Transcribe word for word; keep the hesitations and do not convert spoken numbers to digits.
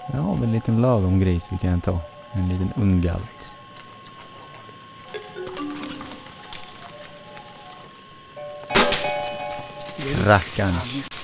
Jag har väl en liten lagom gris vi kan ta. En liten ungalt. Rackarn.